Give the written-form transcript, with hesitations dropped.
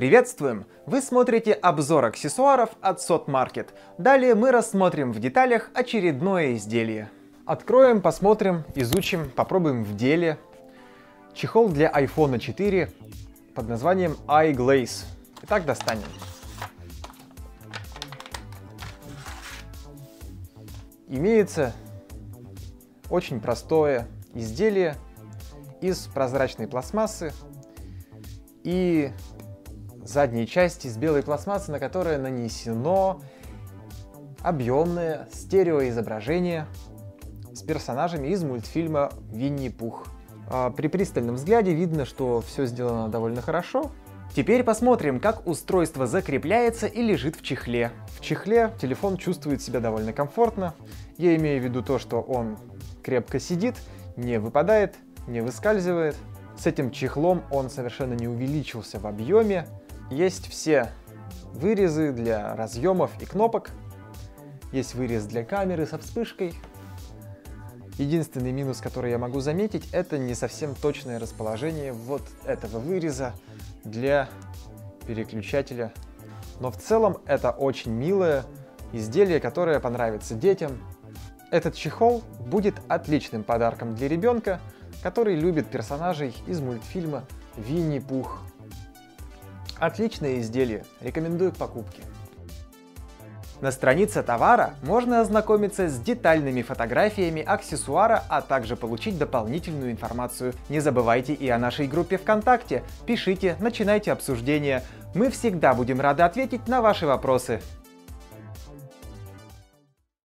Приветствуем! Вы смотрите обзор аксессуаров от SOT Market. Далее мы рассмотрим в деталях очередное изделие. Откроем, посмотрим, изучим, попробуем в деле. Чехол для iPhone 4 под названием iGlaze. Итак, достанем. Имеется очень простое изделие из прозрачной пластмассы и задней части из белой пластмассы, на которой нанесено объемное стереоизображение с персонажами из мультфильма «Винни-Пух». При пристальном взгляде видно, что все сделано довольно хорошо. Теперь посмотрим, как устройство закрепляется и лежит в чехле. В чехле телефон чувствует себя довольно комфортно. Я имею в виду то, что он крепко сидит, не выпадает, не выскальзывает. С этим чехлом он совершенно не увеличился в объеме. Есть все вырезы для разъемов и кнопок. Есть вырез для камеры со вспышкой. Единственный минус, который я могу заметить, это не совсем точное расположение вот этого выреза для переключателя. Но в целом это очень милое изделие, которое понравится детям. Этот чехол будет отличным подарком для ребенка, который любит персонажей из мультфильма «Винни-Пух». Отличное изделие, рекомендую к покупке. На странице товара можно ознакомиться с детальными фотографиями аксессуара, а также получить дополнительную информацию. Не забывайте и о нашей группе ВКонтакте. Пишите, начинайте обсуждение. Мы всегда будем рады ответить на ваши вопросы.